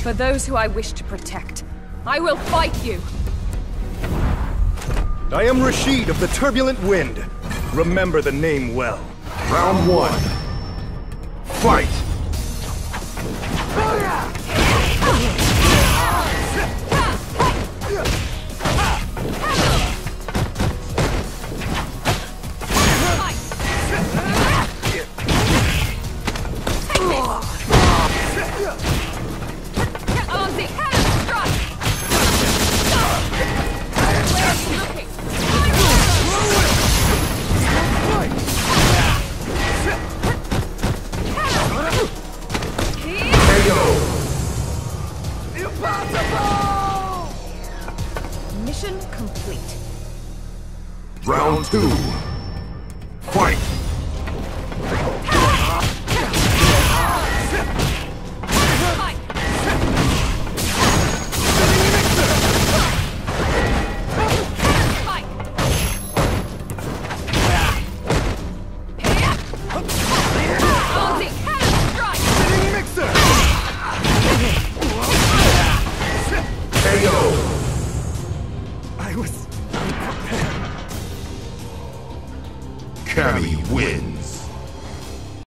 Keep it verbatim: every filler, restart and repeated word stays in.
For those who I wish to protect, I will fight you! I am Rashid of the Turbulent Wind. Remember the name well. Round one. Fight! Mission complete. Round two. Fight! Cammy wins.